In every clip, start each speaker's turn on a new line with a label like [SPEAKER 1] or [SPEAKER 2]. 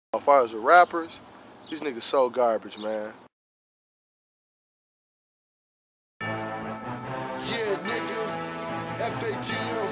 [SPEAKER 1] As far as the rappers, these niggas so garbage, man.
[SPEAKER 2] Yeah, nigga. FATM.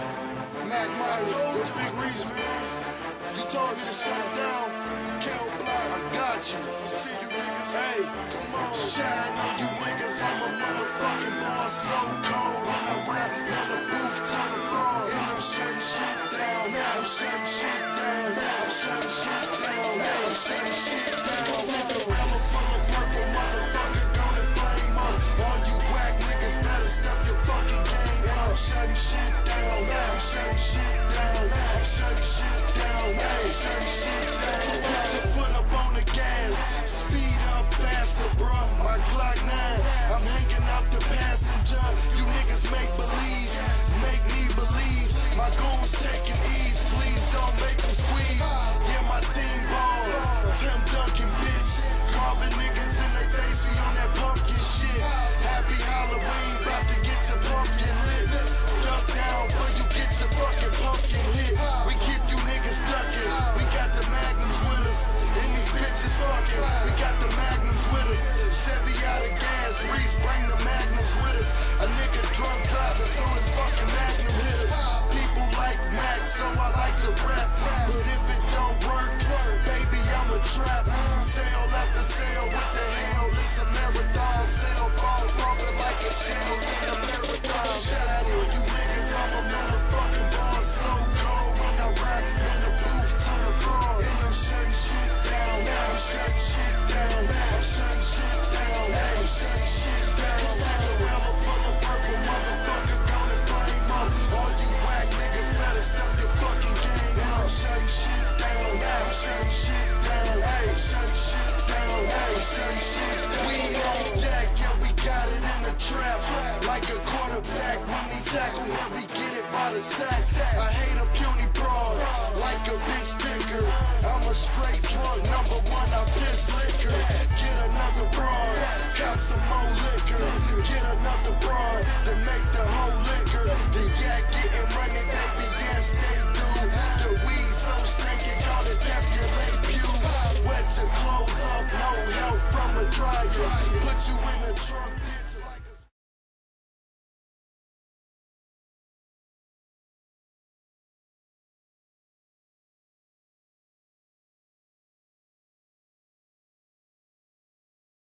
[SPEAKER 2] Mac Myers. Yo, Big Reese, man. You told me to shut it down. Kel Block, I got you. I see you niggas. Hey, come on. Shine on you niggas. I'm a motherfucking boss. So cold when I rap. Man, the booth turn the fraud. And I'm shutting shit down. Now I'm shutting shit down. Now I'm shutting shit down. Now I'm shutting shit down. Cinderella full of purple motherfucker gonna flame up. All you whack niggas better step your fucking game. And I'm shutting shit down. Now I'm shutting shit down. Now I'm shutting shit down. Now I'm shutting shit down. Put your foot up on the gas. Speed up faster, bruh. My Glock 9. I'm hanging out the passenger. You niggas make believe. Make me believe. My goons taking ease. Please don't make them squeeze. Yeah, my team ball. Tim Duncan, bitch. Carving niggas in they face. We on that pumpkin shit. Happy Halloween. About to get your pumpkin lit. Duck down before you get your fucking pumpkin hit. We keep you niggas ducking. We got the magnums with us. And these bitches fucking. We got the magnums with us. Chevy out of gas. Reese bring the magnums with us. A nigga drunk driving, so it's fucking magnum hitters. People like Mac, so I like to rap. But if it don't work, baby, I'm a trap. Sale after sale, what the hell? It's a marathon. Cell phone bumping like a shell in a marathon. Shine on you niggas, I'm a motherfucking boss. So cold when I rap, when the booth turn the fraud. And I'm shutting shit down. Now I'm shutting shit down. Now I'm shutting shit down. Now I'm shutting shit down. Cinderella full of purple motherfucker gonna flame up. All you whack niggas better step your fucking game. And I'm shutting shit down. Now I'm shutting shit down. Hey, I'm shutting shit down. Hey, I'm shutting shit down. We on jack, yeah, we got it in the trap. Like a quarterback when he tackle, man, we get it by the sack. I hate a puny broad, like a bitch thicker. I'm a straight drunk, number one, I piss liquor. Get another broad, cop some more liquor. Get another broad to make the whole liquor.